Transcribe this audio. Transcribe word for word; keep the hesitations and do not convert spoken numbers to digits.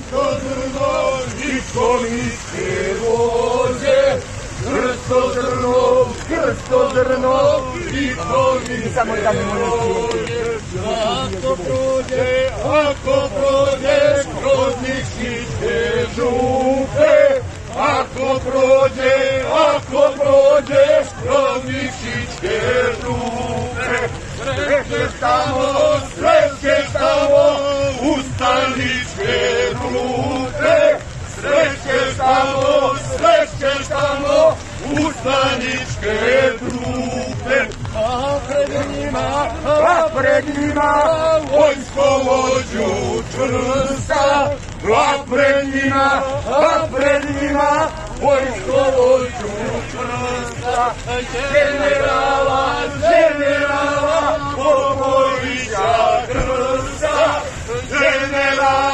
Krsto zrno i komitke vođe, krsto zrno, krsto zrno i komitke vođe. Ako prođe, ako prođeš kroz Nikšićke župe, ako prođe, ako prođeš kroz Nikšićke župe, srećeš tamo, srećeš tamo ustaničke rupe, srećeš tamo, srećeš tamo ustaničke trupe. A pred njima, a pred njima vojskovođu čvrsta, a pred njima, a pred njima vojskovođu čvrsta, generala, generala Popovića Krsta, generala